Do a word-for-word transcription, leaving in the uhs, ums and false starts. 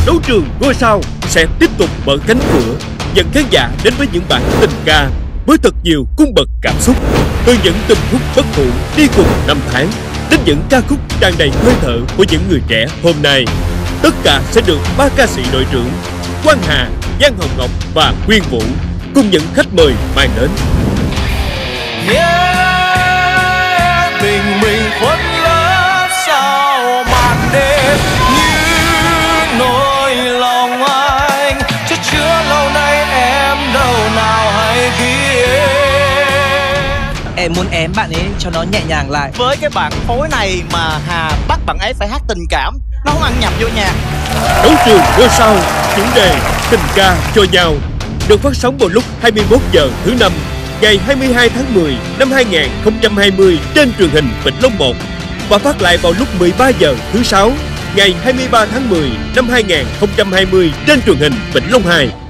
Đấu trường ngôi sao sẽ tiếp tục mở cánh cửa, dẫn khán giả đến với những bản tình ca với thật nhiều cung bậc cảm xúc. Từ những tình khúc bất hủ đi cùng năm tháng đến những ca khúc tràn đầy hơi thở của những người trẻ hôm nay, tất cả sẽ được ba ca sĩ đội trưởng Quang Hà, Giang Hồng Ngọc và Quyên Vũ cùng những khách mời mang đến. Yeah, tình mình khuất lấp sau màn đêm như nỗi lòng anh chất chứa lâu nay, em đâu nào hay ghi em. Em muốn ém bạn ấy cho nó nhẹ nhàng lại. Với cái bản phối này mà Hà bắt bạn ấy phải hát tình cảm, nó không ăn nhập vô nhạc. Đấu trường ngôi sao chủ đề tình ca cho nhau được phát sóng vào lúc hai mươi mốt giờ thứ năm ngày hai mươi hai tháng mười năm hai nghìn không trăm hai mươi trên truyền hình Vĩnh Long một và phát lại vào lúc mười ba giờ thứ sáu ngày hai mươi ba tháng mười năm hai nghìn không trăm hai mươi trên truyền hình Vĩnh Long hai.